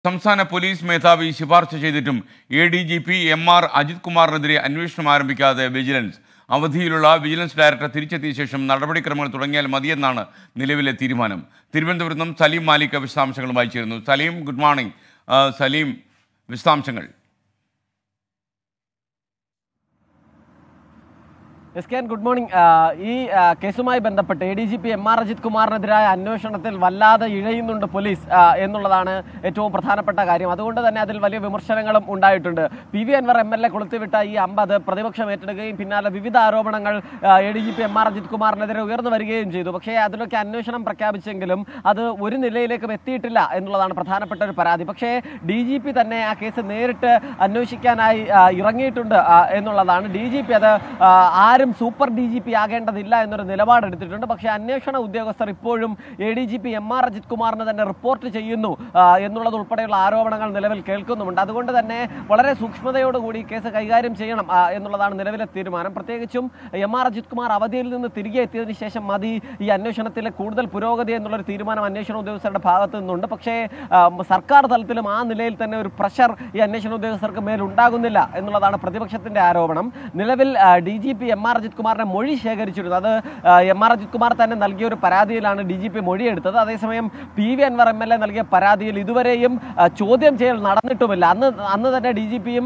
സംസ്ഥാന പോലീസ് മേധാവി ശുപാർശ ചെയ്തിട്ടും ADGP MR അജിത് കുമാറിനെതിരെ അന്വേഷണം ആരംഭിക്കാതെ വിജിലൻസ്. അവധിയിലുള്ള വിജിലൻസ് ഡയറക്ടർ തിരിച്ചെത്തിയ ശേഷം നടപടിക്രമങ്ങൾ തുടങ്ങിയാൽ മതിയെന്നാണ് നിലവിലെ തീരുമാനം. തിരുവനന്തപുരത്ത് നിന്നും സലീം മാലിക് വിശദാംശങ്ങളുമായി ചേരുന്നു. Saleem, good morning. സലീം, വിശദാംശങ്ങൾ. Good morning. ഈ കേസുമായി ബന്ധപ്പെട്ട് ADGP MR അജിത് കുമാറിനെതിരായ അന്വേഷണത്തിൽ വല്ലാതെ ഇഴയുന്നുണ്ട് പോലീസ് എന്നുള്ളതാണ് ഏറ്റവും പ്രധാനപ്പെട്ട കാര്യം. അതുകൊണ്ട് തന്നെ അതിൽ വലിയ വിമർശനങ്ങളും ഉണ്ടായിട്ടുണ്ട്. PV അൻവർ MLA കൊളുത്തിവിട്ട ഈ അമ്പത് പ്രതിപക്ഷം ഏറ്റെടുക്കുകയും പിന്നാലെ വിവിധ ആരോപണങ്ങൾ ADGP MR അജിത് കുമാറിനെതിരെ ഉയർന്നു വരികയും ചെയ്തു. പക്ഷേ അതിലൊക്കെ അന്വേഷണം പ്രഖ്യാപിച്ചെങ്കിലും അത് ഒരു നിലയിലേക്കും എത്തിയിട്ടില്ല എന്നുള്ളതാണ് പ്രധാനപ്പെട്ട ഒരു പരാതി. പക്ഷേ DGP തന്നെ ആ കേസ് നേരിട്ട് അന്വേഷിക്കാനായി ഇറങ്ങിയിട്ടുണ്ട് എന്നുള്ളതാണ്. DGP അത് സൂപ്പർ DGP ആകേണ്ടതില്ല എന്നൊരു നിലപാടെടുത്തിട്ടുണ്ട്. പക്ഷേ അന്വേഷണ ഉദ്യോഗസ്ഥർ ഇപ്പോഴും ADGP MR അജിത് കുമാറിന് തന്നെ റിപ്പോർട്ട് ചെയ്യുന്നു എന്നുള്ളത് ഉൾപ്പെടെയുള്ള ആരോപണങ്ങൾ നിലവിൽ കേൾക്കുന്നുമുണ്ട്. അതുകൊണ്ട് തന്നെ വളരെ സൂക്ഷ്മതയോടുകൂടി കേസ് കൈകാര്യം ചെയ്യണം എന്നുള്ളതാണ് നിലവിലെ തീരുമാനം. പ്രത്യേകിച്ചും MR അജിത് കുമാർ അവധിയിൽ നിന്ന് തിരികെ എത്തിയതിനു ശേഷം മതി ഈ അന്വേഷണത്തിലെ കൂടുതൽ പുരോഗതി എന്നുള്ളൊരു തീരുമാനം അന്വേഷണ ഉദ്യോഗസ്ഥരുടെ ഭാഗത്തു നിന്നുണ്ട്. പക്ഷേ സർക്കാർ തലത്തിലും ആ നിലയിൽ തന്നെ ഒരു പ്രഷർ ഈ അന്വേഷണ ഉദ്യോഗസ്ഥർക്ക് മേലുണ്ടാകുന്നില്ല എന്നുള്ളതാണ് പ്രതിപക്ഷത്തിന്റെ ആരോപണം. നിലവിൽ DGP MR അജിത് കുമാറിന്റെ മൊഴി ശേഖരിച്ചിരുന്നു. അത് MR അജിത് കുമാർ തന്നെ നൽകിയ ഒരു പരാതിയിലാണ് DGP മൊഴിയെടുത്തത്. അതേസമയം PV അൻവർ MLA നൽകിയ പരാതിയിൽ ഇതുവരെയും ചോദ്യം ചെയ്യൽ നടന്നിട്ടുമില്ല. അന്ന് തന്നെ DGPയും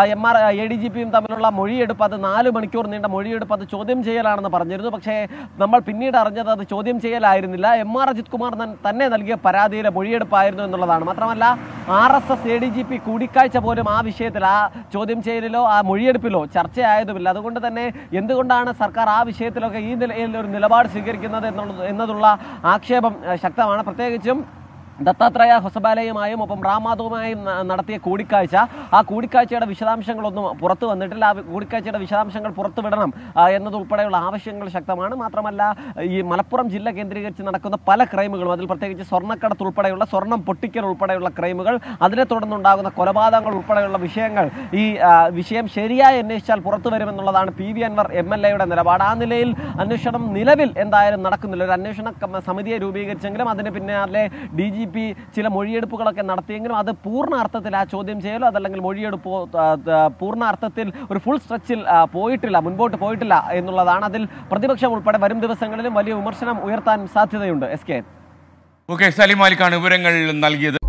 ADGPയും തമ്മിലുള്ള മൊഴിയെടുപ്പ്, അത് 4 മണിക്കൂർ നീണ്ട മൊഴിയെടുപ്പ്, അത് ചോദ്യം ചെയ്യലാണെന്ന് പറഞ്ഞിരുന്നു. പക്ഷേ നമ്മൾ പിന്നീട് അറിഞ്ഞത് അത് ചോദ്യം ചെയ്യലായിരുന്നില്ല, MR അജിത് കുമാർ തന്നെ നൽകിയ പരാതിയിലെ മൊഴിയെടുപ്പായിരുന്നു എന്നുള്ളതാണ്. മാത്രമല്ല RSS ADGP കൂടിക്കാഴ്ച പോലും ആ വിഷയത്തിൽ, ആ ചോദ്യം ചെയ്യലിലോ ആ മൊഴിയെടുപ്പിലോ ചർച്ചയായതുമില്ല. അതുകൊണ്ട് തന്നെ എന്തുകൊണ്ടാണ് സർക്കാർ ആ വിഷയത്തിലൊക്കെ ഈ നിലയിൽ ഒരു നിലപാട് സ്വീകരിക്കുന്നത് എന്നതുള്ള ആക്ഷേപം ശക്തമാണ്. പ്രത്യേകിച്ചും ദത്താത്രേയ ഹൊസബാലയുമായും ഒപ്പം റാം മാധവുമായും നടത്തിയ കൂടിക്കാഴ്ച, ആ കൂടിക്കാഴ്ചയുടെ വിശദാംശങ്ങളൊന്നും പുറത്തു വന്നിട്ടില്ല. ആ കൂടിക്കാഴ്ചയുടെ വിശദാംശങ്ങൾ പുറത്തുവിടണം എന്നതുൾപ്പെടെയുള്ള ആവശ്യങ്ങൾ ശക്തമാണ്. മാത്രമല്ല ഈ മലപ്പുറം ജില്ല കേന്ദ്രീകരിച്ച് നടക്കുന്ന പല ക്രൈമുകളും, അതിൽ പ്രത്യേകിച്ച് സ്വർണ്ണക്കടത്ത് ഉൾപ്പെടെയുള്ള, സ്വർണം പൊട്ടിക്കൽ ഉൾപ്പെടെയുള്ള ക്രൈമുകൾ, അതിനെ തുടർന്നുണ്ടാകുന്ന കൊലപാതകങ്ങൾ ഉൾപ്പെടെയുള്ള വിഷയങ്ങൾ, ഈ വിഷയം ശരിയായി അന്വേഷിച്ചാൽ പുറത്തു വരുമെന്നുള്ളതാണ് PV അൻവർ MLAയുടെ നിലപാട്. ആ നിലയിൽ അന്വേഷണം നിലവിൽ എന്തായാലും നടക്കുന്നില്ല. ഒരു അന്വേഷണ സമിതിയെ രൂപീകരിച്ചെങ്കിലും അതിന് പിന്നാലെ DGP ചില മൊഴിയെടുപ്പുകളൊക്കെ നടത്തിയെങ്കിലും അത് പൂർണ്ണ അർത്ഥത്തിൽ, ആ ചോദ്യം ചെയ്യലോ അതല്ലെങ്കിൽ മൊഴിയെടുപ്പോ പൂർണ്ണ അർത്ഥത്തിൽ ഒരു ഫുൾ സ്ട്രെച്ചിൽ പോയിട്ടില്ല, മുൻപോട്ട് പോയിട്ടില്ല എന്നുള്ളതാണ്. അതിൽ പ്രതിപക്ഷം ഉൾപ്പെടെ വരും ദിവസങ്ങളിലും വലിയ വിമർശനം ഉയർത്താൻ സാധ്യതയുണ്ട്. ഓക്കെ, സലീം മാലിക്കാണ് വിവരങ്ങൾ നൽകിയത്.